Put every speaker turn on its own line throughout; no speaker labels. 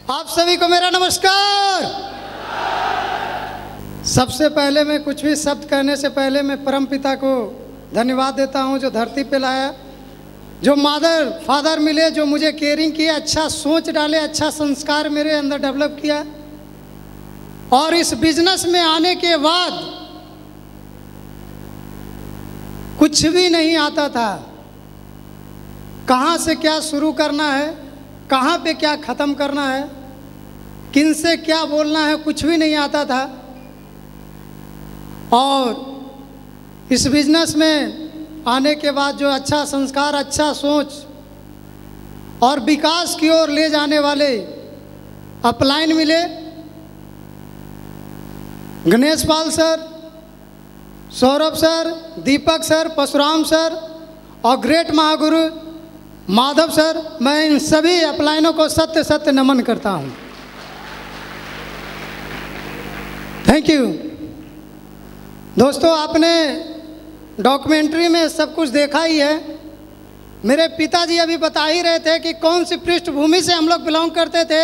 आप सभी को मेरा नमस्कार। सबसे पहले मैं कुछ भी शब्द कहने से पहले मैं परम पिता को धन्यवाद देता हूं जो धरती पे लाया, जो मदर फादर मिले, जो मुझे केयरिंग किया, अच्छा सोच डाले, अच्छा संस्कार मेरे अंदर डेवलप किया। और इस बिजनेस में आने के बाद कुछ भी नहीं आता था, कहाँ से क्या शुरू करना है, कहाँ पे क्या ख़त्म करना है, किन से क्या बोलना है, कुछ भी नहीं आता था। और इस बिजनेस में आने के बाद जो अच्छा संस्कार, अच्छा सोच और विकास की ओर ले जाने वाले अपलाइन मिले, Ganesh Pal sir, Saurabh sir, Deepak sir, Parshuram sir और ग्रेट महागुरु माधव सर, मैं इन सभी अपलाइनों को सत्य सत्य नमन करता हूं। Thank you. दोस्तों, आपने डॉक्यूमेंट्री में सब कुछ देखा ही है। मेरे पिताजी अभी बता ही रहे थे कि कौन सी पृष्ठभूमि से हम लोग बिलोंग करते थे,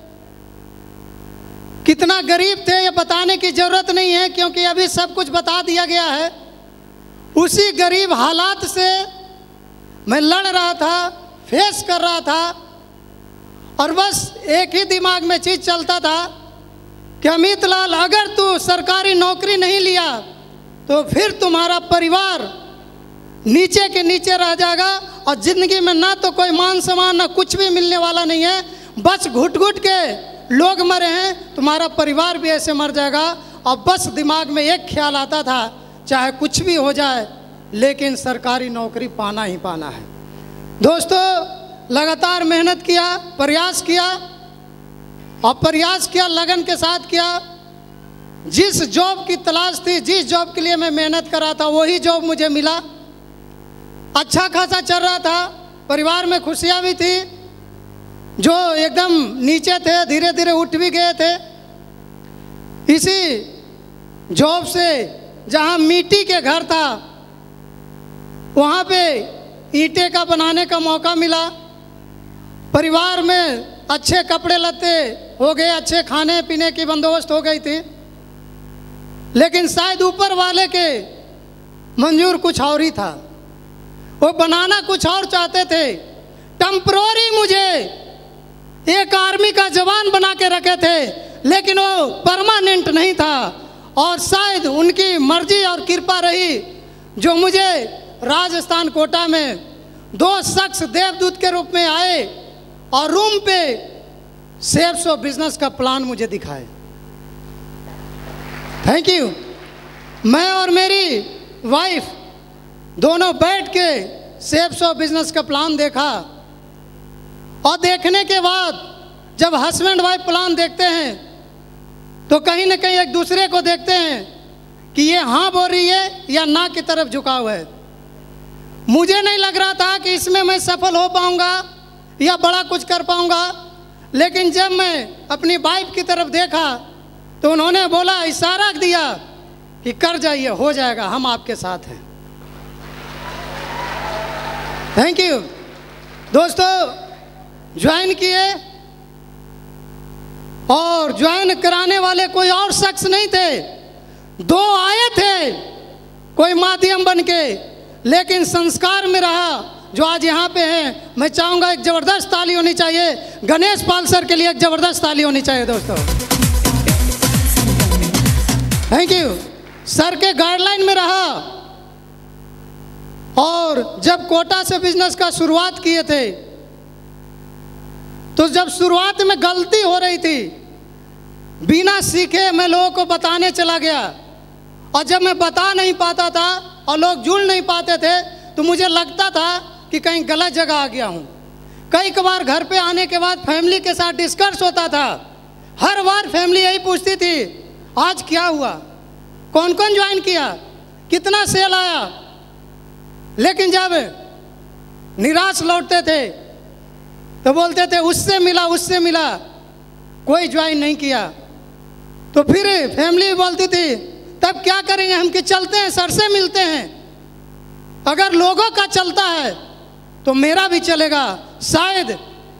कितना गरीब थे, ये बताने की ज़रूरत नहीं है क्योंकि अभी सब कुछ बता दिया गया है। उसी गरीब हालात से मैं लड़ रहा था, फेस कर रहा था, और बस एक ही दिमाग में चीज़ चलता था कि अमित लाल, अगर तू सरकारी नौकरी नहीं लिया तो फिर तुम्हारा परिवार नीचे के नीचे रह जाएगा और ज़िंदगी में ना तो कोई मान सम्मान, ना कुछ भी मिलने वाला नहीं है। बस घुट घुट के लोग मरे हैं, तुम्हारा परिवार भी ऐसे मर जाएगा। और बस दिमाग में एक ख्याल आता था, चाहे कुछ भी हो जाए लेकिन सरकारी नौकरी पाना ही पाना है। दोस्तों, लगातार मेहनत किया, प्रयास किया, और प्रयास किया, लगन के साथ किया। जिस जॉब की तलाश थी, जिस जॉब के लिए मैं मेहनत कर रहा था, वही जॉब मुझे मिला। अच्छा खासा चल रहा था, परिवार में खुशियाँ भी थी। जो एकदम नीचे थे धीरे धीरे उठ भी गए थे। इसी जॉब से जहाँ मिट्टी के घर था वहाँ पे ईंटें का बनाने का मौका मिला। परिवार में अच्छे कपड़े लत्ते हो गए, अच्छे खाने पीने की बंदोबस्त हो गई थी। लेकिन शायद ऊपर वाले के मंजूर कुछ और ही था, वो बनाना कुछ और चाहते थे। टेम्पररी मुझे एक आर्मी का जवान बना के रखे थे, लेकिन वो परमानेंट नहीं था। और शायद उनकी मर्जी और कृपा रही जो मुझे राजस्थान कोटा में दो शख्स देवदूत के रूप में आए और रूम पे सेफ्स ऑफ बिजनेस का प्लान मुझे दिखाए। Thank you. मैं और मेरी वाइफ दोनों बैठ के सेफ्स ऑफ बिजनेस का प्लान देखा, और देखने के बाद जब हस्बैंड वाइफ प्लान देखते हैं तो कहीं ना कहीं एक दूसरे को देखते हैं कि ये हाँ बोल रही है या ना की तरफ झुका हुआ है। मुझे नहीं लग रहा था कि इसमें मैं सफल हो पाऊंगा या बड़ा कुछ कर पाऊंगा। लेकिन जब मैं अपनी वाइफ की तरफ देखा तो उन्होंने बोला, इशारा दिया कि कर जाइए, हो जाएगा, हम आपके साथ हैं। Thank you. दोस्तों, ज्वाइन किए, और ज्वाइन कराने वाले कोई और शख्स नहीं थे, दो आए थे कोई माध्यम बन के, लेकिन संस्कार में रहा जो आज यहाँ पे हैं। मैं चाहूँगा एक ज़बरदस्त ताली होनी चाहिए गणेश पाल सर के लिए, एक ज़बरदस्त ताली होनी चाहिए दोस्तों। Thank you. सर के गाइडलाइन में रहा, और जब कोटा से बिजनेस का शुरुआत किए थे तो जब शुरुआत में गलती हो रही थी, बिना सीखे मैं लोगों को बताने चला गया, और जब मैं बता नहीं पाता था और लोग जुड़ नहीं पाते थे तो मुझे लगता था कि कहीं गलत जगह आ गया हूँ। कई बार घर पे आने के बाद फैमिली के साथ डिस्कस होता था। हर बार फैमिली यही पूछती थी, आज क्या हुआ, कौन कौन ज्वाइन किया, कितना सेल आया। लेकिन जब निराश लौटते थे तो बोलते थे उससे मिला, उससे मिला, कोई ज्वाइन नहीं किया। तो फिर फैमिली बोलती थी, तब क्या करेंगे हम कि चलते हैं, सर से मिलते हैं। अगर लोगों का चलता है तो मेरा भी चलेगा, शायद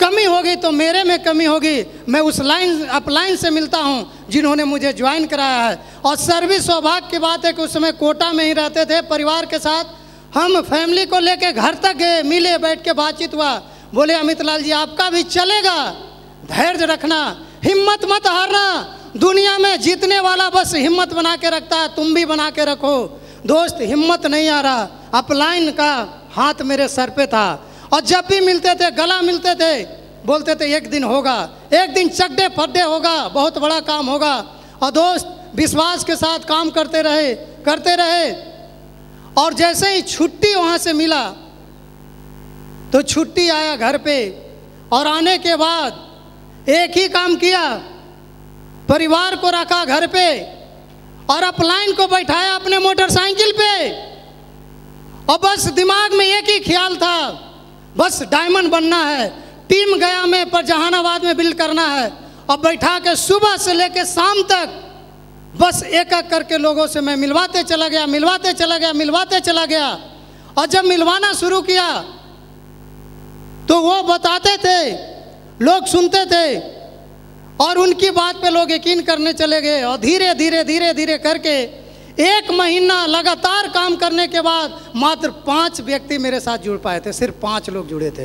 कमी होगी तो मेरे में कमी होगी। मैं उस अपलाइन से मिलता हूँ जिन्होंने मुझे ज्वाइन कराया है। और सर्विस सौभाग्य की बात है कि उस समय कोटा में ही रहते थे परिवार के साथ। हम फैमिली को लेके घर तक गए, मिले, बैठ के बातचीत हुआ। बोले अमित लाल जी आपका भी चलेगा, धैर्य रखना, हिम्मत मत हारना। दुनिया में जीतने वाला बस हिम्मत बना के रखता है, तुम भी बना के रखो। दोस्त हिम्मत नहीं आ रहा। अपलाइन का हाथ मेरे सर पे था और जब भी मिलते थे, गला मिलते थे, बोलते थे एक दिन होगा, एक दिन चड्डे फड्डे होगा, बहुत बड़ा काम होगा। और दोस्त विश्वास के साथ काम करते रहे। और जैसे ही छुट्टी वहाँ से मिला तो छुट्टी आया घर पे, और आने के बाद एक ही काम किया, परिवार को रखा घर पे और अपलाइन को बैठाया अपने मोटरसाइकिल पे। और बस दिमाग में एक ही ख्याल था, बस डायमंड बनना है, टीम गया में पर जहानाबाद में बिल्ड करना है। और बैठा के सुबह से लेके शाम तक बस एक एक करके लोगों से मैं मिलवाते चला गया। और जब मिलवाना शुरू किया तो वो बताते थे, लोग सुनते थे और उनकी बात पे लोग यकीन करने चले गए। और धीरे धीरे करके 1 महीना लगातार काम करने के बाद मात्र 5 व्यक्ति मेरे साथ जुड़ पाए थे। सिर्फ 5 लोग जुड़े थे।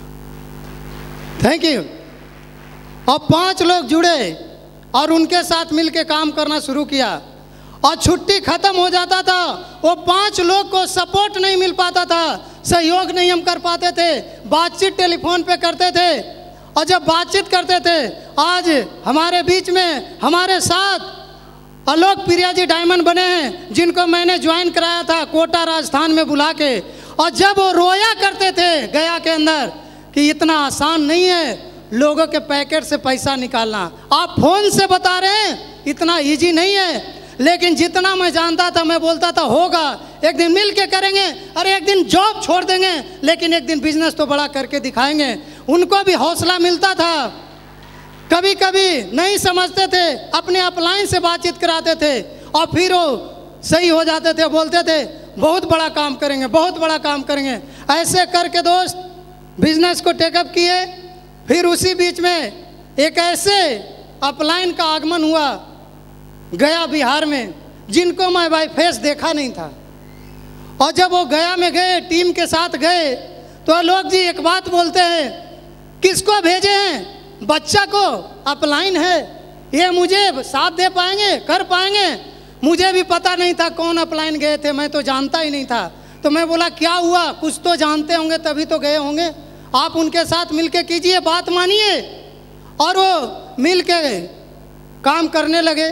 Thank you. और 5 लोग जुड़े और उनके साथ मिलके काम करना शुरू किया। और छुट्टी खत्म हो जाता था, वो 5 लोग को सपोर्ट नहीं मिल पाता था, सहयोग नहीं हम कर पाते थे। बातचीत टेलीफोन पे करते थे और जब बातचीत करते थे, आज हमारे बीच में हमारे साथ आलोक प्रिया जी डायमंड बने हैं, जिनको मैंने ज्वाइन कराया था कोटा राजस्थान में बुला के। और जब वो रोया करते थे गया के अंदर कि इतना आसान नहीं है लोगों के पैकेट से पैसा निकालना, आप फोन से बता रहे हैं इतना इजी नहीं है। लेकिन जितना मैं जानता था मैं बोलता था होगा, एक दिन मिल के करेंगे, अरे एक दिन जॉब छोड़ देंगे, लेकिन एक दिन बिजनेस तो बड़ा करके दिखाएंगे। उनको भी हौसला मिलता था। कभी कभी नहीं समझते थे, अपने अपलाइन से बातचीत कराते थे और फिर वो सही हो जाते थे, बोलते थे बहुत बड़ा काम करेंगे, बहुत बड़ा काम करेंगे। ऐसे करके दोस्त बिजनेस को टेकअप किए। फिर उसी बीच में एक ऐसे अपलाइन का आगमन हुआ गया बिहार में, जिनको मैं बाय फेस देखा नहीं था। और जब वो गया में गए, टीम के साथ गए, तो लोग जी एक बात बोलते हैं, किसको भेजे हैं? बच्चा को, अपलाइन है, ये मुझे साथ दे पाएंगे, कर पाएंगे? मुझे भी पता नहीं था कौन अपलाइन गए थे, मैं तो जानता ही नहीं था। तो मैं बोला क्या हुआ, कुछ तो जानते होंगे तभी तो गए होंगे, आप उनके साथ मिलके कीजिए, बात मानिए। और वो मिलके काम करने लगे।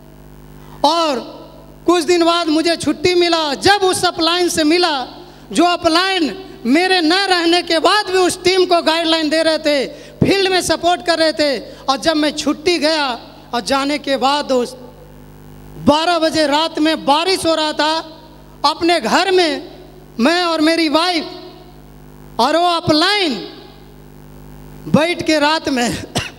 और कुछ दिन बाद मुझे छुट्टी मिला। जब उस अपलाइन से मिला जो अपलाइन मेरे न रहने के बाद भी उस टीम को गाइडलाइन दे रहे थे, फील्ड में सपोर्ट कर रहे थे। और जब मैं छुट्टी गया और जाने के बाद दोस्त 12 बजे रात में बारिश हो रहा था, अपने घर में मैं और मेरी वाइफ और वो अपलाइन बैठ के रात में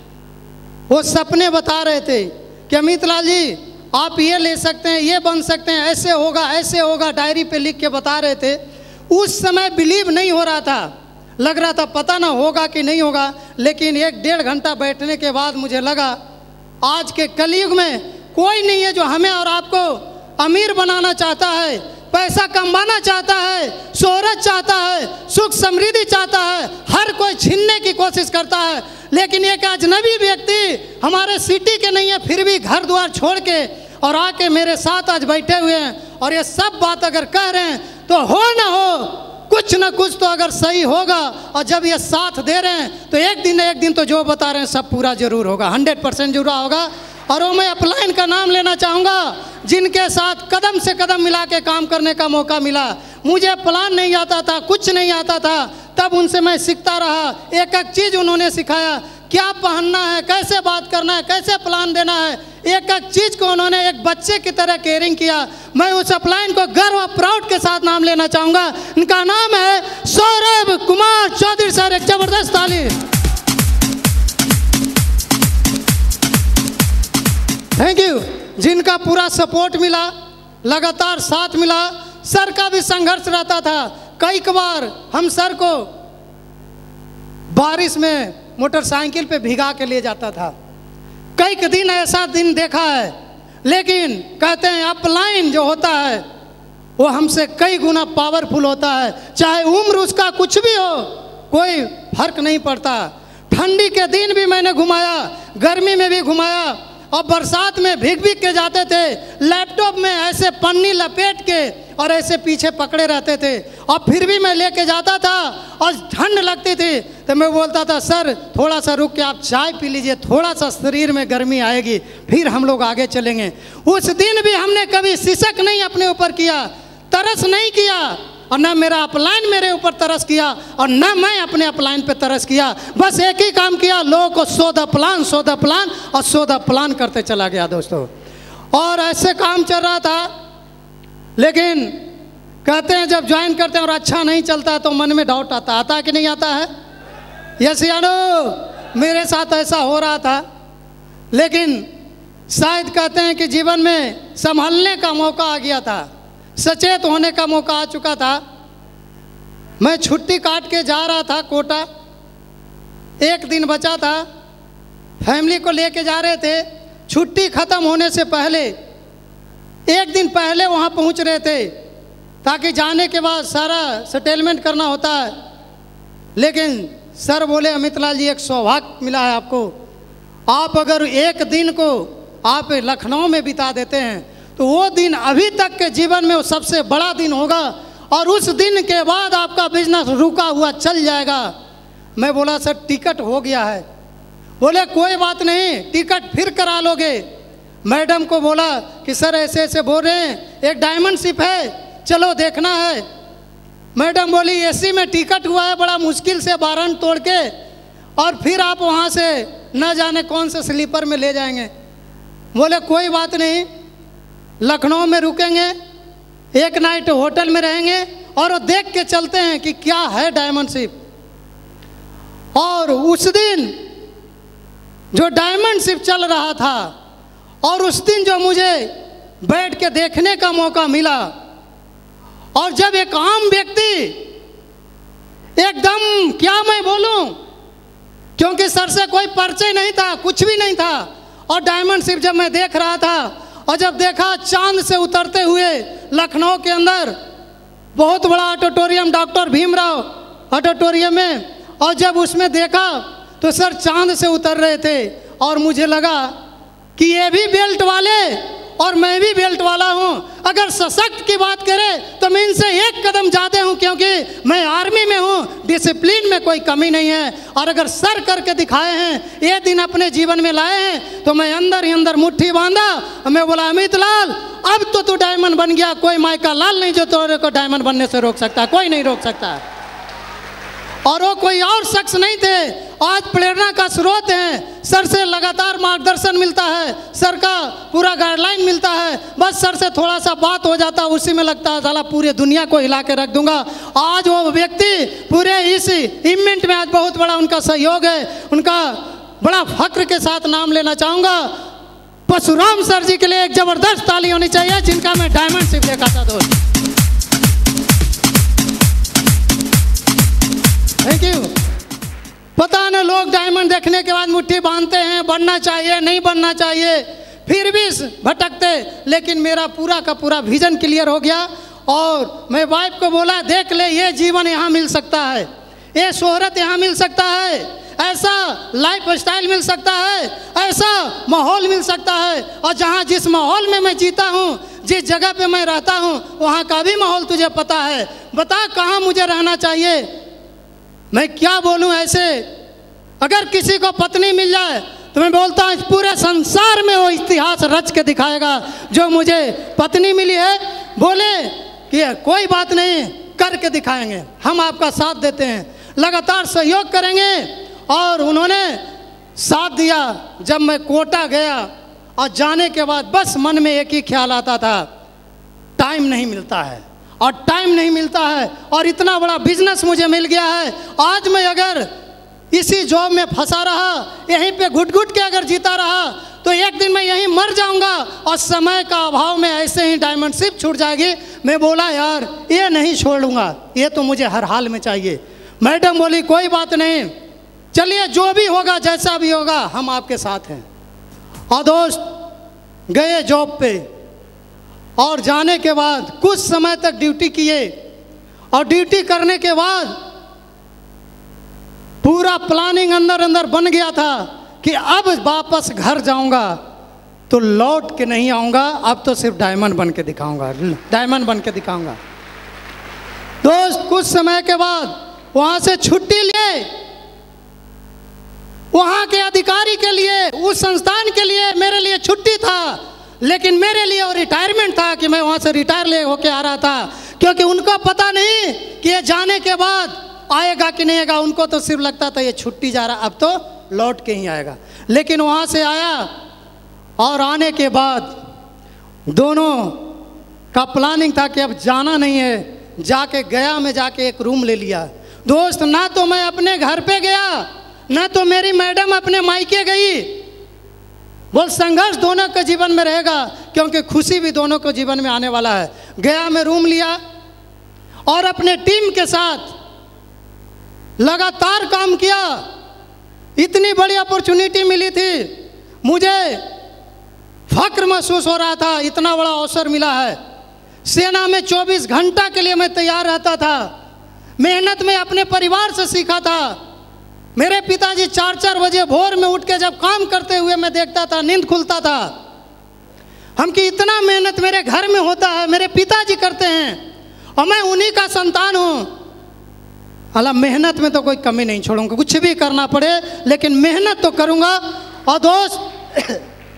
वो सपने बता रहे थे कि अमित लाल जी आप ये ले सकते हैं, ये बन सकते हैं, ऐसे होगा, डायरी पे लिख के बता रहे थे। उस समय बिलीव नहीं हो रहा था, लग रहा था पता ना होगा कि नहीं होगा। लेकिन 1-1.5 घंटा बैठने के बाद मुझे लगा आज के कलयुग में कोई नहीं है जो हमें और आपको अमीर बनाना चाहता है, पैसा कमाना चाहता है, शोहरत चाहता है, सुख समृद्धि चाहता है। हर कोई छीनने की कोशिश करता है, लेकिन एक अजनबी व्यक्ति हमारे सिटी के नहीं है, फिर भी घर द्वार छोड़ के और आके मेरे साथ आज बैठे हुए हैं। और ये सब बात अगर कह रहे हैं तो हो ना हो, कुछ ना कुछ तो अगर सही होगा। और जब ये साथ दे रहे हैं तो एक दिन तो जो बता रहे हैं सब पूरा जरूर होगा, 100% जुड़ा होगा। और वो मैं अपलाइन का नाम लेना चाहूँगा, जिनके साथ कदम से कदम मिला के काम करने का मौका मिला। मुझे प्लान नहीं आता था, कुछ नहीं आता था, तब उनसे मैं सीखता रहा। एक एक चीज़ उन्होंने सिखाया, क्या पहनना है, कैसे बात करना है, कैसे प्लान देना है, एक एक चीज़ को उन्होंने एक बच्चे की तरह केयरिंग किया। मैं उस अपलाइन को गर्व और प्राउड के साथ नाम लेना चाहूँगा। इनका नाम है सौरभ कुमार चौधरी सर। एक जबरदस्त ताली। Thank you. जिनका पूरा सपोर्ट मिला, लगातार साथ मिला। सर का भी संघर्ष रहता था, कई बार हम सर को बारिश में मोटरसाइकिल पे भिगा के ले जाता था। कई दिन ऐसा दिन देखा है, लेकिन कहते हैं अपलाइन जो होता है वो हमसे कई गुना पावरफुल होता है। चाहे उम्र उसका कुछ भी हो, कोई फर्क नहीं पड़ता। ठंडी के दिन भी मैंने घुमाया, गर्मी में भी घुमाया, और बरसात में भीग भीग के जाते थे। लैपटॉप में ऐसे पन्नी लपेट के और ऐसे पीछे पकड़े रहते थे, और फिर भी मैं लेके जाता था। और ठंड लगती थी तो मैं बोलता था, सर थोड़ा सा रुक के आप चाय पी लीजिए, थोड़ा सा शरीर में गर्मी आएगी, फिर हम लोग आगे चलेंगे। उस दिन भी हमने कभी सिसक नहीं अपने ऊपर किया, तरस नहीं किया, और न मेरा अपलाइन मेरे ऊपर तरस किया और न मैं अपने अपलाइन पे तरस किया। बस एक ही काम किया, लोगों को सो द प्लान और सो द प्लान करते चला गया दोस्तों। और ऐसे काम चल रहा था। लेकिन कहते हैं जब ज्वाइन करते हैं और अच्छा नहीं चलता है तो मन में डाउट आता है कि नहीं आता है? यस या नो? मेरे साथ ऐसा हो रहा था। लेकिन शायद कहते हैं कि जीवन में संभलने का मौका आ गया था, सचेत होने का मौका आ चुका था। मैं छुट्टी काट के जा रहा था कोटा, एक दिन बचा था, फैमिली को लेके जा रहे थे। छुट्टी ख़त्म होने से पहले एक दिन पहले वहाँ पहुँच रहे थे, ताकि जाने के बाद सारा सेटलमेंट करना होता है। लेकिन सर बोले, अमित लाल जी एक सौभाग्य मिला है आपको, आप अगर एक दिन को आप लखनऊ में बिता देते हैं तो वो दिन अभी तक के जीवन में वो सबसे बड़ा दिन होगा, और उस दिन के बाद आपका बिजनेस रुका हुआ चल जाएगा। मैं बोला सर टिकट हो गया है। बोले कोई बात नहीं, टिकट फिर करा लोगे। मैडम को बोला कि सर ऐसे ऐसे बोल रहे हैं, एक डायमंड शिप है, चलो देखना है। मैडम बोली एसी में टिकट हुआ है, बड़ा मुश्किल से बारन तोड़ के, और फिर आप वहाँ से न जाने कौन से स्लीपर में ले जाएंगे। बोले कोई बात नहीं, लखनऊ में रुकेंगे, एक नाइट होटल में रहेंगे और देख के चलते हैं कि क्या है डायमंड शिप। और उस दिन जो डायमंड शिप चल रहा था, और उस दिन जो मुझे बैठ के देखने का मौका मिला, और जब एक आम व्यक्ति एकदम क्या मैं बोलूं, क्योंकि सर से कोई परिचय नहीं था, कुछ भी नहीं था, और डायमंड शिप जब मैं देख रहा था, और जब देखा चांद से उतरते हुए लखनऊ के अंदर बहुत बड़ा ऑडिटोरियम, डॉक्टर भीमराव ऑडिटोरियम में, और जब उसमें देखा तो सर चांद से उतर रहे थे, और मुझे लगा कि ये भी बेल्ट वाले और मैं भी बेल्ट वाला हूँ। अगर सशक्त की बात करें तो मैं इनसे एक कदम ज़्यादा हूँ, क्योंकि मैं आर्मी में हूँ, डिसिप्लिन में कोई कमी नहीं है। और अगर सर करके दिखाए हैं, ये दिन अपने जीवन में लाए हैं, तो मैं अंदर ही अंदर मुट्ठी बांधा। मैं बोला अमित लाल अब तो तू डायमंड बन गया, कोई माइका लाल नहीं जो तेरे को डायमंड बनने से रोक सकता, कोई नहीं रोक सकता। और वो कोई और शख्स नहीं थे, आज प्रेरणा का स्रोत हैं। सर से लगातार मार्गदर्शन मिलता है, सर का पूरा गाइडलाइन मिलता है। बस सर से थोड़ा सा बात हो जाता है, उसी में लगता है साला पूरी दुनिया को हिला के रख दूंगा। आज वो व्यक्ति पूरे इस इवेंट में आज बहुत बड़ा उनका सहयोग है, उनका बड़ा फक्र के साथ नाम लेना चाहूँगा। परशुराम सर जी के लिए एक ज़बरदस्त ताली होनी चाहिए, जिनका मैं डायमंड शिप देखा था दोस्त। Thank you. पता नहीं लोग डायमंड देखने के बाद मुट्ठी बांधते हैं, बनना चाहिए नहीं बनना चाहिए, फिर भी भटकते। लेकिन मेरा पूरा का पूरा विजन क्लियर हो गया, और मैं वाइफ को बोला देख ले, ये जीवन यहाँ मिल सकता है, ये शोहरत यहाँ मिल सकता है, ऐसा लाइफ स्टाइल मिल सकता है, ऐसा माहौल मिल सकता है। और जहाँ जिस माहौल में मैं जीता हूँ, जिस जगह पे मैं रहता हूँ, वहाँ का भी माहौल तुझे पता है। बता कहाँ मुझे रहना चाहिए। मैं क्या बोलूं ऐसे, अगर किसी को पत्नी मिल जाए तो मैं बोलता हूँ इस पूरे संसार में वो इतिहास रच के दिखाएगा जो मुझे पत्नी मिली है। बोले कि कोई बात नहीं, करके दिखाएंगे, हम आपका साथ देते हैं, लगातार सहयोग करेंगे। और उन्होंने साथ दिया। जब मैं कोटा गया और जाने के बाद बस मन में एक ही ख्याल आता था, टाइम नहीं मिलता है, और टाइम नहीं मिलता है, और इतना बड़ा बिजनेस मुझे मिल गया है। आज मैं अगर इसी जॉब में फंसा रहा, यहीं पे घुट घुट के अगर जीता रहा, तो एक दिन मैं यहीं मर जाऊंगा, और समय का अभाव में ऐसे ही डायमंड शिप छूट जाएगी। मैं बोला यार ये नहीं छोड़ूंगा, ये तो मुझे हर हाल में चाहिए। मैडम बोली कोई बात नहीं, चलिए जो भी होगा जैसा भी होगा हम आपके साथ हैं। और दोस्त गए जॉब पे और जाने के बाद कुछ समय तक ड्यूटी किए और ड्यूटी करने के बाद पूरा प्लानिंग अंदर अंदर बन गया था कि अब वापस घर जाऊंगा तो लौट के नहीं आऊंगा, अब तो सिर्फ डायमंड बन के दिखाऊंगा, डायमंड बन के दिखाऊंगा। दोस्त कुछ समय के बाद वहां से छुट्टी लिए, वहां के अधिकारी के लिए, उस संस्थान के लिए मेरे लिए छुट्टी था, लेकिन मेरे लिए वो रिटायरमेंट था कि मैं वहां से रिटायर ले होके आ रहा था, क्योंकि उनको पता नहीं कि ये जाने के बाद आएगा कि नहीं आएगा। उनको तो सिर्फ लगता था ये छुट्टी जा रहा, अब तो लौट के ही आएगा। लेकिन वहां से आया और आने के बाद दोनों का प्लानिंग था कि अब जाना नहीं है। जाके गया में जाके एक रूम ले लिया। दोस्त ना तो मैं अपने घर पे गया, ना तो मेरी मैडम अपने मायके गई। बोल संघर्ष दोनों के जीवन में रहेगा, क्योंकि खुशी भी दोनों को जीवन में आने वाला है। गया में रूम लिया और अपने टीम के साथ लगातार काम किया। इतनी बड़ी अपॉर्चुनिटी मिली थी, मुझे फक्र महसूस हो रहा था, इतना बड़ा अवसर मिला है। सेना में 24 घंटा के लिए मैं तैयार रहता था। मेहनत में अपने परिवार से सीखा था। मेरे पिताजी 4-4 बजे भोर में उठ के जब काम करते हुए मैं देखता था, नींद खुलता था। हम कि इतना मेहनत मेरे घर में होता है, मेरे पिताजी करते हैं और मैं उन्हीं का संतान हूँ। हालांकि मेहनत में तो कोई कमी नहीं छोड़ूंगा, कुछ भी करना पड़े लेकिन मेहनत तो करूँगा। और दोस्त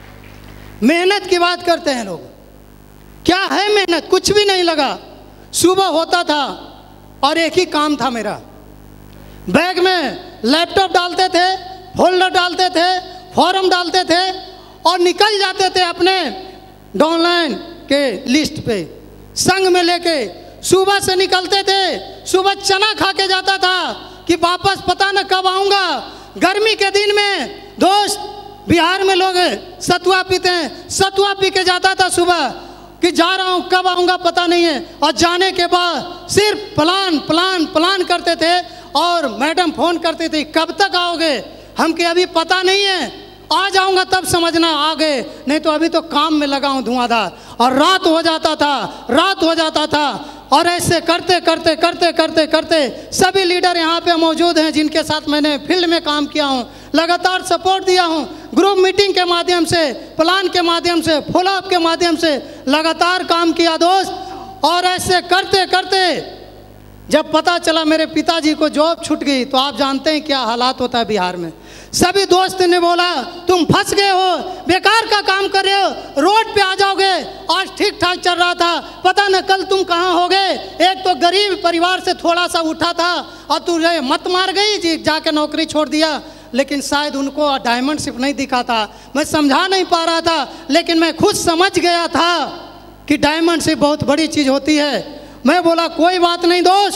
मेहनत की बात करते हैं लोग, क्या है मेहनत? कुछ भी नहीं लगा। सुबह होता था और एक ही काम था मेरा, बैग में लैपटॉप डालते थे, फोल्डर डालते थे, फॉर्म डालते थे और निकल जाते थे अपने डाउनलाइन के लिस्ट पे संग में लेके। सुबह से निकलते थे, सुबह चना खा के जाता था कि वापस पता न कब आऊँगा। गर्मी के दिन में दोस्त बिहार में लोग सतुआ पीते हैं, सतुआ पी के जाता था सुबह कि जा रहा हूँ, कब आऊँगा पता नहीं है। और जाने के बाद सिर्फ प्लान प्लान प्लान करते थे और मैडम फ़ोन करती थी, कब तक आओगे? हम कि अभी पता नहीं है, आ जाऊँगा तब समझना आ गए, नहीं तो अभी तो काम में लगा हूँ धुआंधार। और रात हो जाता था, रात हो जाता था। और ऐसे करते करते करते करते करते सभी लीडर यहाँ पे मौजूद हैं जिनके साथ मैंने फील्ड में काम किया हूँ, लगातार सपोर्ट दिया हूँ, ग्रुप मीटिंग के माध्यम से, प्लान के माध्यम से, फॉलोअप के माध्यम से लगातार काम किया दोस्त। और ऐसे करते करते जब पता चला मेरे पिताजी को जॉब छूट गई, तो आप जानते हैं क्या हालात होता है बिहार में। सभी दोस्त ने बोला तुम फंस गए हो, बेकार का काम कर रहे हो, रोड पे आ जाओगे। आज ठीक ठाक चल रहा था, पता न कल तुम कहाँ हो गए। एक तो गरीब परिवार से थोड़ा सा उठा था और तुझे मत मार गई जी, जाके नौकरी छोड़ दिया। लेकिन शायद उनको डायमंड शिप नहीं दिखा था, मैं समझा नहीं पा रहा था, लेकिन मैं खुद समझ गया था कि डायमंड शिप बहुत बड़ी चीज़ होती है। मैं बोला कोई बात नहीं दोस्त,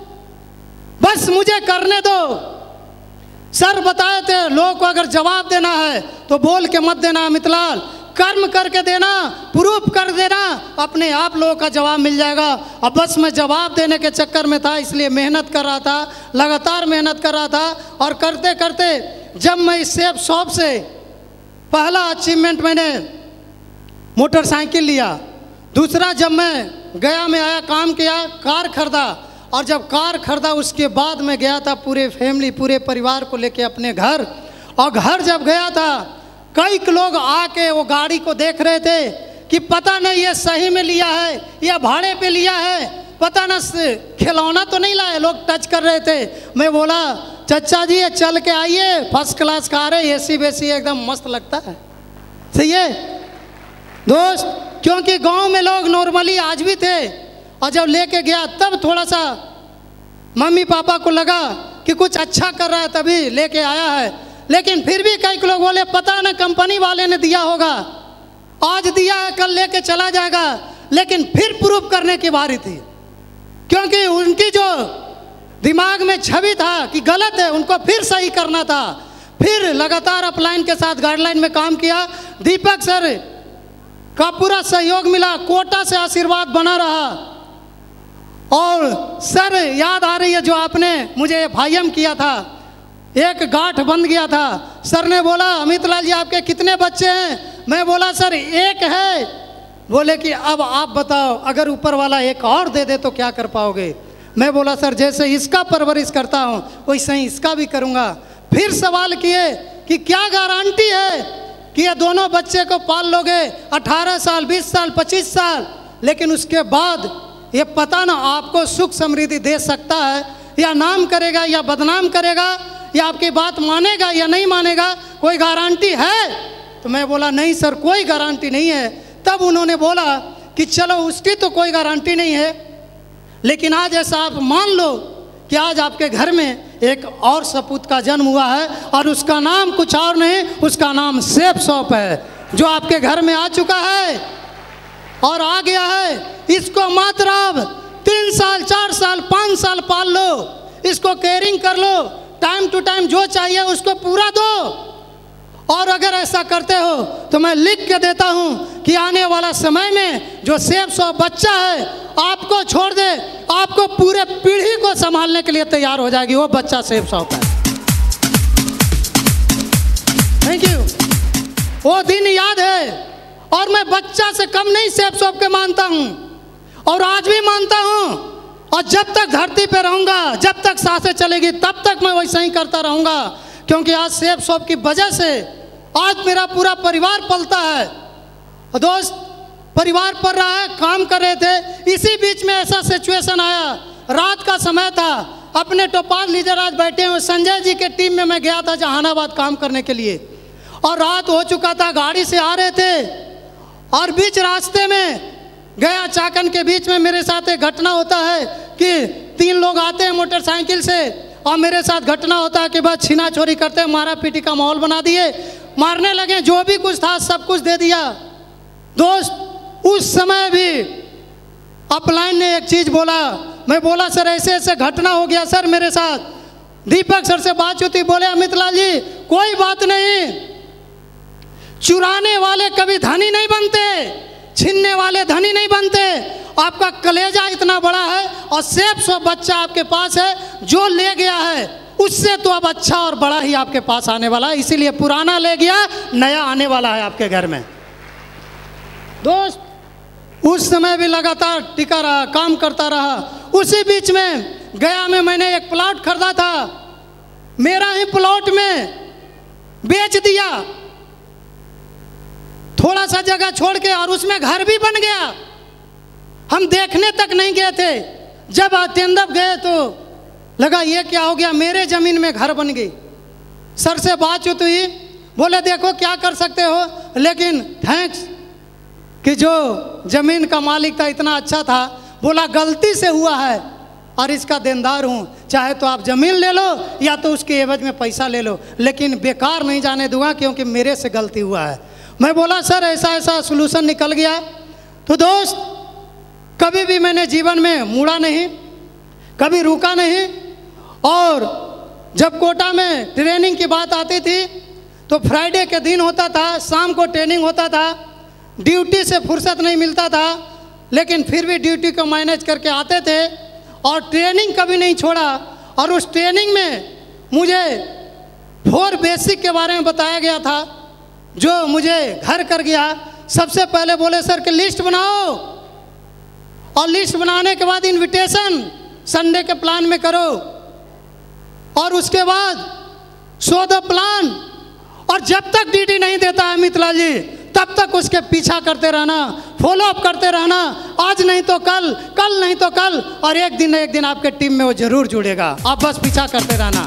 बस मुझे करने दो। सर बताए थे लोगों को अगर जवाब देना है तो बोल के मत देना मितलाल, कर्म करके देना, प्रूफ कर देना, अपने आप लोगों का जवाब मिल जाएगा। अब बस मैं जवाब देने के चक्कर में था, इसलिए मेहनत कर रहा था, लगातार मेहनत कर रहा था। और करते करते जब मैं इस सेफ शॉप से पहला अचीवमेंट मैंने मोटरसाइकिल लिया, दूसरा जब मैं गया में आया, काम किया, कार खरीदा। और जब कार खरीदा उसके बाद मैं गया था पूरे फैमिली, पूरे परिवार को लेके अपने घर। और घर जब गया था, कई लोग आके वो गाड़ी को देख रहे थे कि पता नहीं ये सही में लिया है या भाड़े पे लिया है, पता न खिलौना तो नहीं लाए, लोग टच कर रहे थे। मैं बोला चचा जी ये चल के आइए, फर्स्ट क्लास कार है, एसी वेसी एकदम मस्त लगता है। सही है दोस्त, क्योंकि गांव में लोग नॉर्मली आज भी थे। और जब लेके गया तब थोड़ा सा मम्मी पापा को लगा कि कुछ अच्छा कर रहा है तभी लेके आया है। लेकिन फिर भी कई लोग बोले पता न कंपनी वाले ने दिया होगा, आज दिया है कल लेके चला जाएगा। लेकिन फिर प्रूफ करने की बारी थी, क्योंकि उनकी जो दिमाग में छवि था कि गलत है, उनको फिर सही करना था। फिर लगातार अपलाइन के साथ गाइडलाइन में काम किया। दीपक सर का पूरा सहयोग मिला, कोटा से आशीर्वाद बना रहा। और सर याद आ रही है जो आपने मुझे FIM किया था, एक गांठ बंध गया था। सर ने बोला अमित लाल जी आपके कितने बच्चे हैं? मैं बोला सर एक है। बोले कि अब आप बताओ अगर ऊपर वाला एक और दे दे तो क्या कर पाओगे? मैं बोला सर जैसे इसका परवरिश करता हूँ वैसे ही इसका भी करूँगा। फिर सवाल किए कि क्या गारंटी है कि ये दोनों बच्चे को पाल लोगे 18 साल 20 साल 25 साल, लेकिन उसके बाद ये पता ना आपको सुख समृद्धि दे सकता है या नाम करेगा या बदनाम करेगा या आपकी बात मानेगा या नहीं मानेगा, कोई गारंटी है? तो मैं बोला नहीं सर कोई गारंटी नहीं है। तब उन्होंने बोला कि चलो उसकी तो कोई गारंटी नहीं है, लेकिन आज ऐसा आप मान लो कि आज आपके घर में एक और सपूत का जन्म हुआ है और उसका नाम कुछ और नहीं, उसका नाम सेफ शॉप है, जो आपके घर में आ चुका है और आ गया है। इसको मात्र अब 3 साल 4 साल 5 साल पाल लो, इसको केयरिंग कर लो, टाइम टू टाइम जो चाहिए उसको पूरा दो। और अगर ऐसा करते हो तो मैं लिख के देता हूं कि आने वाला समय में जो सेफ शॉप बच्चा है आपको छोड़ दे, आपको पूरे पीढ़ी को संभालने के लिए तैयार हो जाएगी, वो बच्चा सेफ शॉप है। Thank you. वो दिन याद है और मैं बच्चा से कम नहीं सेफ शॉप के मानता हूं और आज भी मानता हूं। और जब तक धरती पे रहूंगा, जब तक सांसें चलेगी, तब तक मैं वैसा ही करता रहूंगा, क्योंकि आज सेफ शॉप की वजह से आज मेरा पूरा परिवार पलता है। दोस्त परिवार पल रहा है, काम कर रहे थे, इसी बीच में ऐसा सिचुएशन आया, रात का समय था, अपने टोपाल लीडर आज बैठे हुए संजय जी के टीम में मैं गया था जहानाबाद काम करने के लिए, और रात हो चुका था, गाड़ी से आ रहे थे और बीच रास्ते में गया चाकन के बीच में मेरे साथ एक घटना होता है कि 3 लोग आते हैं मोटरसाइकिल से और मेरे साथ घटना होता है कि बस छीना चोरी करते हैं, मारा पीटी का माहौल बना दिए, मारने लगे, जो भी कुछ था सब कुछ दे दिया। दोस्त उस समय भी अपलाइन ने एक चीज़ बोला, मैं बोला सर ऐसे ऐसे घटना हो गया सर मेरे साथ। दीपक सर से बात होती, बोले अमित लाल जी कोई बात नहीं, चुराने वाले कभी धनी नहीं बनते, छीनने वाले धनी नहीं बनते, आपका कलेजा इतना बड़ा है और सेफ शॉप बच्चा आपके पास है, जो ले गया है उससे तो अब अच्छा और बड़ा ही आपके पास आने वाला है, इसीलिए पुराना ले गया नया आने वाला है आपके घर में। दोस्त उस समय भी लगातार टिका रहा, काम करता रहा। उसी बीच में गया में मैंने एक प्लॉट खरीदा था, मेरा ही प्लॉट में बेच दिया, थोड़ा सा जगह छोड़ के, और उसमें घर भी बन गया। हम देखने तक नहीं गए थे, जब तेंदुप गए तो लगा ये क्या हो गया, मेरे ज़मीन में घर बन गई। सर से बातचीत हुई, बोले देखो क्या कर सकते हो, लेकिन थैंक्स कि जो ज़मीन का मालिक था इतना अच्छा था, बोला गलती से हुआ है और इसका देनदार हूँ, चाहे तो आप ज़मीन ले लो या तो उसके एवज में पैसा ले लो, लेकिन बेकार नहीं जाने दूंगा क्योंकि मेरे से गलती हुआ है। मैं बोला सर ऐसा ऐसा सोल्यूशन निकल गया। तो दोस्त कभी भी मैंने जीवन में मुड़ा नहीं, कभी रुका नहीं, और जब कोटा में ट्रेनिंग की बात आती थी तो फ्राइडे के दिन होता था, शाम को ट्रेनिंग होता था, ड्यूटी से फुर्सत नहीं मिलता था, लेकिन फिर भी ड्यूटी को मैनेज करके आते थे और ट्रेनिंग कभी नहीं छोड़ा। और उस ट्रेनिंग में मुझे 4 बेसिक के बारे में बताया गया था, जो मुझे घर कर गया। सबसे पहले बोले सर कि लिस्ट बनाओ, और लिस्ट बनाने के बाद इनविटेशन संडे के प्लान में करो, और उसके बाद शो द प्लान, और जब तक डीडी नहीं देता है अमित लाल जी तब तक उसके पीछा करते रहना, फॉलो अप करते रहना, आज नहीं तो कल, कल नहीं तो कल, और एक दिन न एक दिन आपके टीम में वो जरूर जुड़ेगा, आप बस पीछा करते रहना।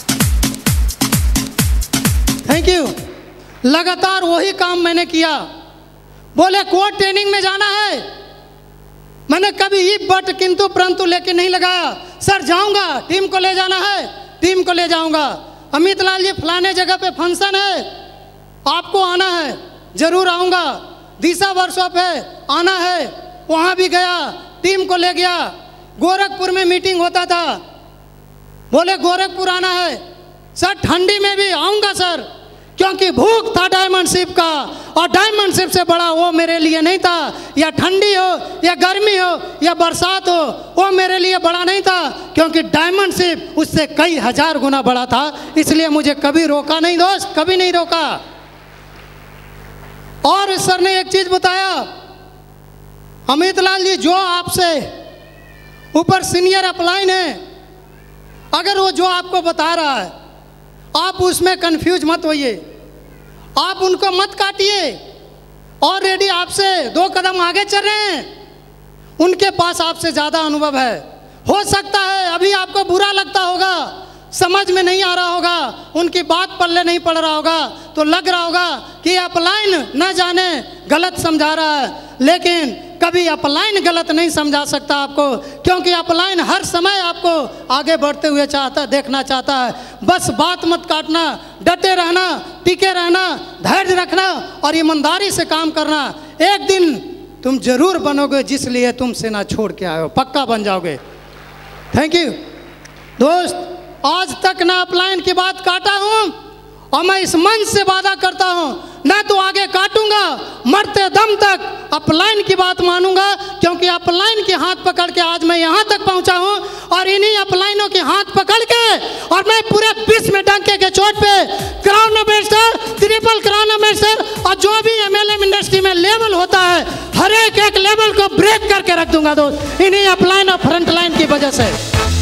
Thank you. लगातार वही काम मैंने किया। बोले कोर्ट ट्रेनिंग में जाना है, मैंने कभी इफ बट किंतु परंतु लेके नहीं लगाया, सर जाऊंगा, टीम को ले जाना है, टीम को ले जाऊंगा। अमित लाल जी फलाने जगह पे फंक्शन है, आपको आना है, जरूर आऊँगा। दिशा वर्कशॉप है, आना है, वहाँ भी गया, टीम को ले गया। गोरखपुर में मीटिंग होता था, बोले गोरखपुर आना है, सर ठंडी में भी आऊँगा सर, क्योंकि भूख था डायमंड शिप का, और डायमंड शिप से बड़ा वो मेरे लिए नहीं था। या ठंडी हो या गर्मी हो या बरसात हो, वो मेरे लिए बड़ा नहीं था, क्योंकि डायमंड शिप उससे कई हजार गुना बड़ा था। इसलिए मुझे कभी रोका नहीं दोस्त, कभी नहीं रोका। और सर ने एक चीज बताया, अमित लाल जी, जो आपसे ऊपर सीनियर अपलाइन है, अगर वो जो आपको बता रहा है आप उसमें कंफ्यूज मत होइए, आप उनको मत काटिए। ऑलरेडी आपसे 2 कदम आगे चल रहे हैं, उनके पास आपसे ज़्यादा अनुभव है। हो सकता है अभी आपको बुरा लगता होगा, समझ में नहीं आ रहा होगा, उनकी बात पल्ले नहीं पड़ रहा होगा, तो लग रहा होगा कि अपलाइन न जाने गलत समझा रहा है। लेकिन कभी अपलाइन गलत नहीं समझा सकता आपको, क्योंकि अपलाइन हर समय आपको आगे बढ़ते हुए देखना चाहता है। बस बात मत काटना, डटे रहना, टिके रहना, धैर्य रखना और ईमानदारी से काम करना। एक दिन तुम जरूर बनोगे जिस लिए तुम सेना छोड़ के आए हो, पक्का बन जाओगे। थैंक यू दोस्त। आज तक ना अपलाइन की बात काटा हूँ, और मैं इस मन से वादा करता हूँ ना तो आगे काटूंगा, मरते दम तक अपलाइन की बात मानूंगा, क्योंकि अपलाइन के हाथ पकड़ के आज मैं यहाँ तक पहुँचा हूँ। और इन्हीं अपलाइनों के हाथ पकड़ के और मैं पूरे विश्व में डंके के चोट पे crown ambassador, triple crown ambassador, और जो भी MLM इंडस्ट्री में लेवल होता है, हर एक लेवल को ब्रेक करके रख दूंगा दोस्त, इन्हीं अपलाइन और फ्रंट लाइन की वजह से।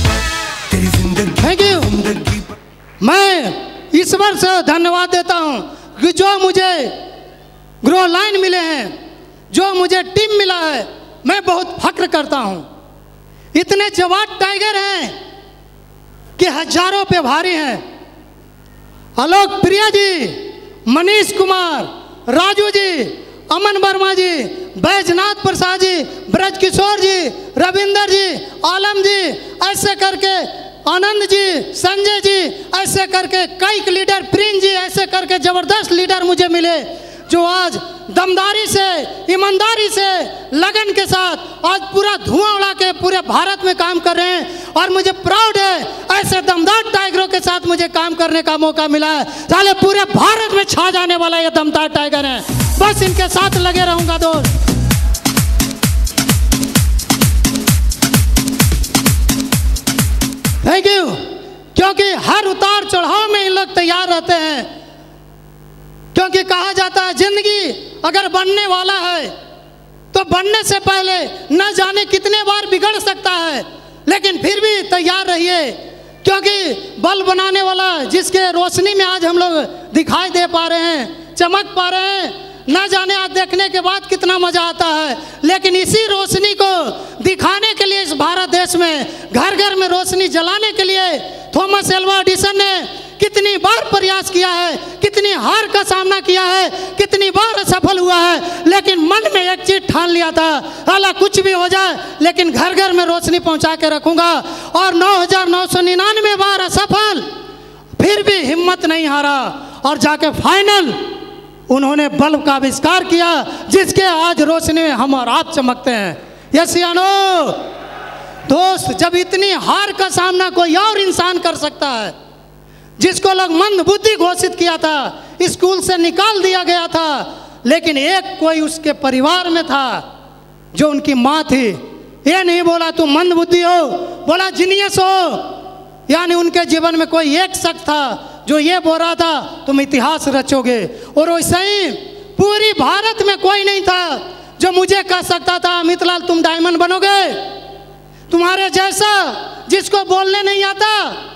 Thank you. मैं ईश्वर से धन्यवाद देता हूँ कि जो मुझे ग्रो लाइन मिले हैं, जो मुझे टीम मिला है, मैं बहुत फख्र करता हूँ। इतने जवान टाइगर हैं कि हजारों पे भारी हैं। आलोक प्रिया जी, मनीष कुमार, राजू जी, अमन वर्मा जी, बैजनाथ प्रसाद जी, ब्रज किशोर जी, रविंदर जी, आलम जी, ऐसे करके आनंद जी, संजय जी, ऐसे करके कई लीडर, प्रिंस जी, ऐसे करके जबरदस्त लीडर मुझे मिले, जो आज दमदारी से, ईमानदारी से, लगन के साथ आज पूरा धुआं उड़ा के पूरे भारत में काम कर रहे हैं। और मुझे प्राउड है ऐसे दमदार टाइगरों के साथ मुझे काम करने का मौका मिला है। साले पूरे भारत में छा जाने वाला ये दमदार टाइगर है, बस इनके साथ लगे रहूंगा दोस्त। Thank you. क्योंकि हर उतार चढ़ाव में इन लोग तैयार रहते हैं, क्योंकि कहा जाता है जिंदगी अगर बनने वाला है तो बनने से पहले न जाने कितने बार बिगड़ सकता है, लेकिन फिर भी तैयार रहिए, क्योंकि बल्ब बनाने वाला जिसके रोशनी में आज हम लोग दिखाई दे पा रहे हैं, चमक पा रहे हैं, न जाने आज देखने के बाद कितना मजा आता है। लेकिन इसी रोशनी को दिखाने के लिए इस भारत देश में घर घर में रोशनी जलाने के लिए थॉमस एल्वा एडिसन ने कितनी बार प्रयास किया है, कितनी हार का सामना किया है, कितनी बार असफल हुआ है, लेकिन मन में एक चीज ठान लिया था, हालांकि कुछ भी हो जाए लेकिन घर घर में रोशनी पहुंचा के रखूंगा। और 9,999 बार असफल, फिर भी हिम्मत नहीं हारा, और जाके फाइनल उन्होंने बल्ब का आविष्कार किया जिसके आज रोशनी में हम और आप चमकते हैं। यस या नो दोस्त। जब इतनी हार का सामना कोई और इंसान कर सकता है, जिसको लोग मंद बुद्धि घोषित किया था, स्कूल से निकाल दिया गया था, लेकिन एक कोई उसके परिवार में था जो उनकी माँ थी, ये नहीं बोला तुम मंद बुद्धि हो, बोला जीनियस हो। यानी उनके जीवन में कोई एक शख्स था जो ये बोल रहा था तुम इतिहास रचोगे। और वैसे ही पूरी भारत में कोई नहीं था जो मुझे कह सकता था अमित लाल तुम डायमंड बनोगे। तुम्हारे जैसा जिसको बोलने नहीं आता,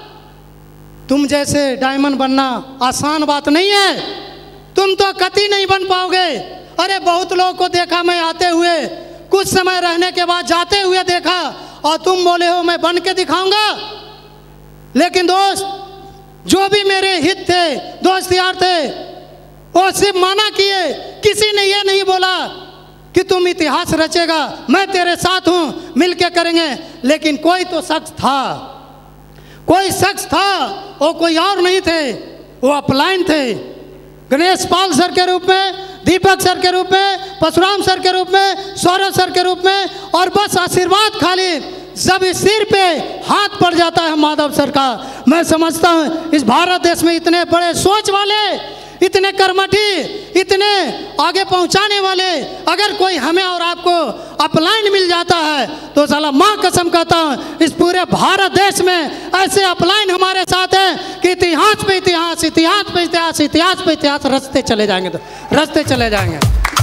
तुम जैसे डायमंड बनना आसान बात नहीं है, तुम तो कतई नहीं बन पाओगे। अरे बहुत लोगों को देखा मैं आते हुए, कुछ समय रहने के बाद जाते हुए देखा, और तुम बोले हो मैं बन के दिखाऊंगा। लेकिन दोस्त, जो भी मेरे हित थे, दोस्त यार थे, वो सिर्फ माना किए, किसी ने ये नहीं बोला कि तुम इतिहास रचेगा, मैं तेरे साथ हूँ, मिलके करेंगे। लेकिन कोई तो शख्स था, कोई शख्स था, वो कोई और नहीं थे, वो अपलाइन थे। गणेश पाल सर के रूप में, दीपक सर के रूप में, परशुराम सर के रूप में, सौरभ सर के रूप में, और बस आशीर्वाद खाली जब इस सिर पे हाथ पड़ जाता है माधव सर का। मैं समझता हूँ इस भारत देश में इतने बड़े सोच वाले, इतने कर्मठी, इतने आगे पहुंचाने वाले अगर कोई हमें और आपको अपलाइन मिल जाता है तो साला माँ कसम कहता हूँ इस पूरे भारत देश में ऐसे अपलाइन हमारे साथ हैं कि इतिहास पे इतिहास, इतिहास पे इतिहास, इतिहास पे इतिहास रचते चले जाएंगे, तो रचते चले जाएंगे।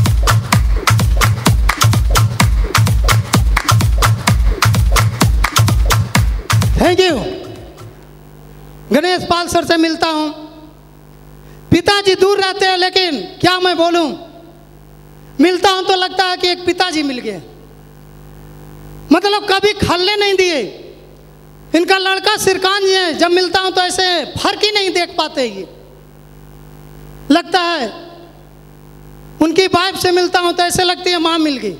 Thank you. Ganesh Pal sir से मिलता हूँ। पिताजी दूर रहते हैं लेकिन क्या मैं बोलूं, मिलता हूं तो लगता है कि एक पिताजी मिल गए। मतलब कभी खलने नहीं दिए। इनका लड़का सिरकान जी है, जब मिलता हूं तो ऐसे फर्क ही नहीं देख पाते। ये लगता है उनकी वाइफ से मिलता हूं तो ऐसे लगती है मां मिल गई।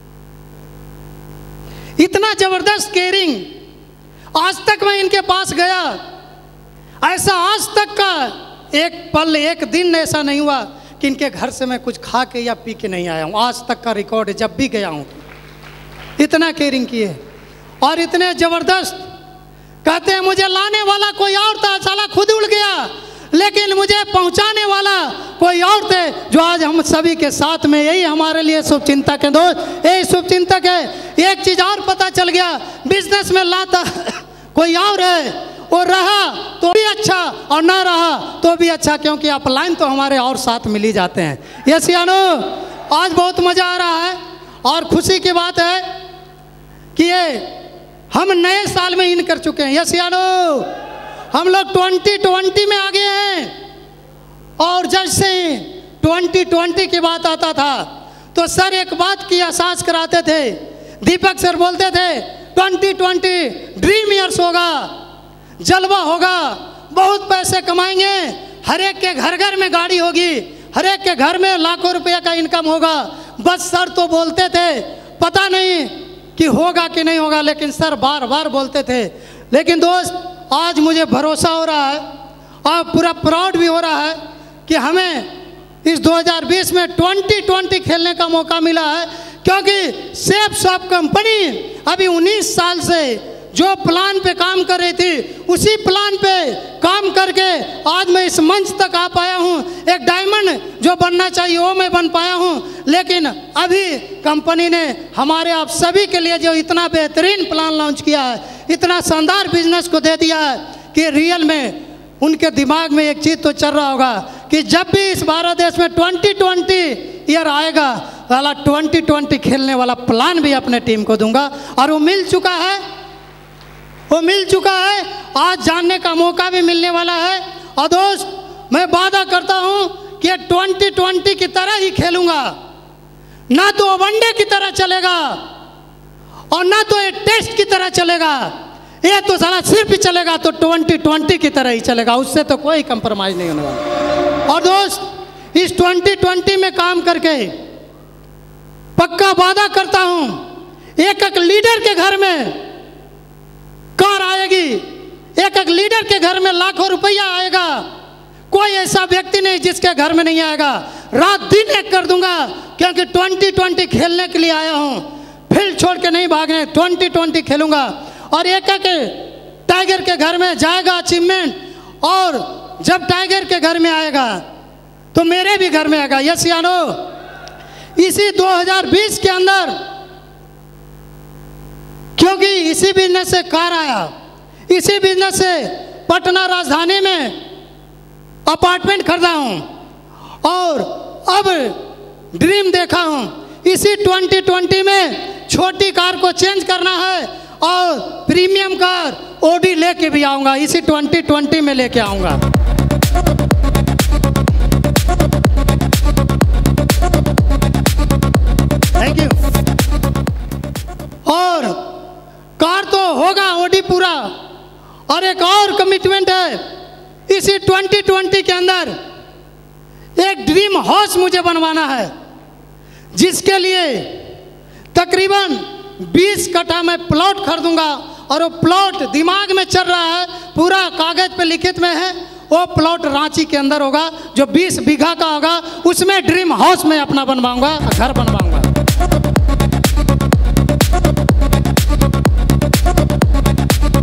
इतना जबरदस्त केयरिंग, आज तक मैं इनके पास गया, ऐसा आज तक का एक पल एक दिन ऐसा नहीं हुआ कि इनके घर से मैं कुछ खा के या पी के नहीं आया हूँ। आज तक का रिकॉर्ड है, जब भी गया हूँ इतना केयरिंग किए और इतने ज़बरदस्त। कहते हैं मुझे लाने वाला कोई और था, साला खुद उड़ गया, लेकिन मुझे पहुँचाने वाला कोई और थे जो आज हम सभी के साथ में। यही हमारे लिए शुभचिंतक है दोस्त, यही शुभचिंतक है। एक चीज़ और पता चल गया, बिजनेस में लाता कोई और है, वो रहा तो भी अच्छा और ना रहा तो भी अच्छा, क्योंकि अपलाइन तो हमारे और साथ मिल ही जाते हैं। यस यानो, आज बहुत मज़ा आ रहा है और खुशी की बात है कि ये हम नए साल में इन कर चुके हैं। यस यानो, हम लोग 2020 में आ गए हैं और जैसे 2020 की बात आता था तो सर एक बात की एहसास कराते थे, दीपक सर बोलते थे 2020 ड्रीम ईयर्स होगा, जलवा होगा, बहुत पैसे कमाएंगे, हर एक के घर घर में गाड़ी होगी, हर एक के घर में लाखों रुपए का इनकम होगा। बस सर तो बोलते थे, पता नहीं कि होगा कि नहीं होगा, लेकिन सर बार बार बोलते थे। लेकिन दोस्त आज मुझे भरोसा हो रहा है और पूरा प्राउड भी हो रहा है कि हमें इस 2020 में 2020 खेलने का मौका मिला है, क्योंकि सेफ शॉप कंपनी अभी 19 साल से जो प्लान पे काम कर रही थी उसी प्लान पे काम करके आज मैं इस मंच तक आ पाया हूँ। एक डायमंड जो बनना चाहिए वो मैं बन पाया हूँ। लेकिन अभी कंपनी ने हमारे आप सभी के लिए जो इतना बेहतरीन प्लान लॉन्च किया है, इतना शानदार बिजनेस को दे दिया है कि रियल में उनके दिमाग में एक चीज़ तो चल रहा होगा कि जब भी इस भारत देश में 2020 ईयर आएगा वाला 2020 खेलने वाला प्लान भी अपने टीम को दूंगा। और वो मिल चुका है, वो मिल चुका है, आज जानने का मौका भी मिलने वाला है। और दोस्त मैं वादा करता हूँ कि 2020 की तरह ही खेलूँगा, ना तो वनडे की तरह चलेगा और ना तो ये टेस्ट की तरह चलेगा, ये तो सारा सिर्फ ही चलेगा तो 2020 की तरह ही चलेगा, उससे तो कोई कंप्रोमाइज़ नहीं होने वाला। और दोस्त इस 2020 में काम करके पक्का वादा करता हूँ एक एक लीडर के घर में कार आएगी, एक एक लीडर के घर में लाखों रुपया आएगा। कोई ऐसा व्यक्ति नहीं जिसके घर में नहीं आएगा। रात दिन एक कर दूंगा, क्योंकि 2020 खेलने के लिए आया हूँ, फील्ड छोड़ के नहीं भागने, 2020 खेलूंगा। और एक एक टाइगर के घर में जाएगा अचीवमेंट, और जब टाइगर के घर में आएगा तो मेरे भी घर में आएगा। यस या नो? इसी 2020 के अंदर, क्योंकि इसी बिजनेस से कार आया, इसी बिजनेस से पटना राजधानी में अपार्टमेंट खरीदा हूँ और अब ड्रीम देखा हूँ। इसी 2020 में छोटी कार को चेंज करना है और प्रीमियम कार ओडी लेके भी आऊँगा, इसी 2020 में लेके आऊँगा। Thank you. और कार तो होगा ओडी पूरा, और एक और कमिटमेंट है इसी 2020 के अंदर, एक ड्रीम हाउस मुझे बनवाना है, जिसके लिए तकरीबन 20 कट्ठा मैं प्लॉट खरीदूंगा। और वो प्लॉट दिमाग में चल रहा है, पूरा कागज पे लिखित में है। वो प्लॉट रांची के अंदर होगा जो 20 बीघा का होगा, उसमें ड्रीम हाउस में अपना बनवाऊंगा, घर बनवाऊंगा।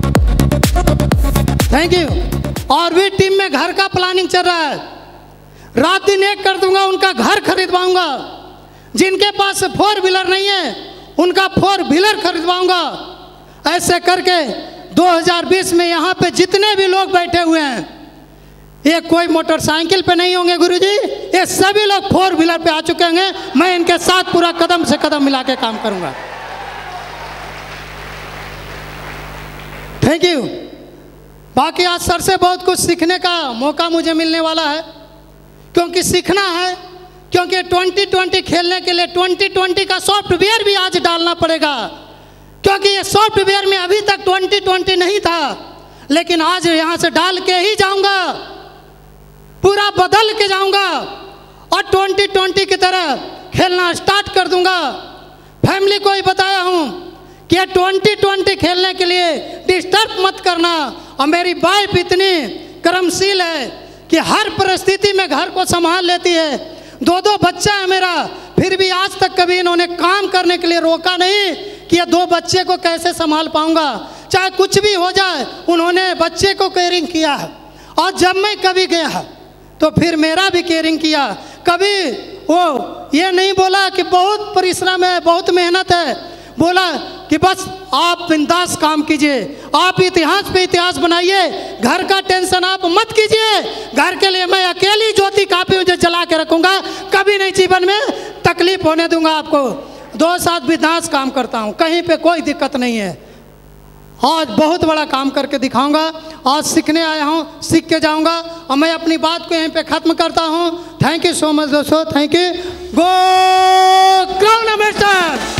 Thank you. और भी टीम में घर का प्लानिंग चल रहा है। रात दिन एक कर दूंगा, उनका घर खरीदवाऊंगा। जिनके पास 4 व्हीलर नहीं है उनका 4 व्हीलर खरीदवाऊंगा। ऐसे करके 2020 में यहाँ पे जितने भी लोग बैठे हुए हैं, ये कोई मोटरसाइकिल पे नहीं होंगे गुरुजी, ये सभी लोग 4 व्हीलर पे आ चुके होंगे। मैं इनके साथ पूरा कदम से कदम मिला के काम करूंगा। Thank you. बाकी आज सर से बहुत कुछ सीखने का मौका मुझे मिलने वाला है, क्योंकि सीखना है, क्योंकि 2020 खेलने के लिए 2020 का सॉफ्टवेयर भी आज डालना पड़ेगा, क्योंकि ये सॉफ्टवेयर में अभी तक 2020 नहीं था, लेकिन आज यहाँ से डाल के ही जाऊँगा, पूरा बदल के जाऊँगा और 2020 की तरह खेलना स्टार्ट कर दूँगा। फैमिली को ही बताया हूँ कि 2020 खेलने के लिए डिस्टर्ब मत करना। और मेरी वाइफ इतनी कर्मशील है कि हर परिस्थिति में घर को संभाल लेती है। 2 बच्चा है मेरा, फिर भी आज तक कभी इन्होंने काम करने के लिए रोका नहीं कि ये 2 बच्चे को कैसे संभाल पाऊंगा। चाहे कुछ भी हो जाए, उन्होंने बच्चे को केयरिंग किया है। और जब मैं कभी गया तो फिर मेरा भी केयरिंग किया। कभी वो ये नहीं बोला कि बहुत परिश्रम है, बहुत मेहनत है, बोला कि बस आप बिंदास काम कीजिए, आप इतिहास पे इतिहास बनाइए, घर का टेंशन आप मत कीजिए, घर के लिए मैं अकेली ज्योति काफी मुझे जला के रखूंगा, कभी नहीं जीवन में तकलीफ होने दूंगा आपको। 2 साल बिंदास काम करता हूँ, कहीं पे कोई दिक्कत नहीं है। आज बहुत बड़ा काम करके दिखाऊंगा। आज सीखने आया हूँ, सीख के जाऊंगा। और मैं अपनी बात को यहीं पे ख़त्म करता हूँ। थैंक यू सो मच दोस्तों, thank you. Go ground master.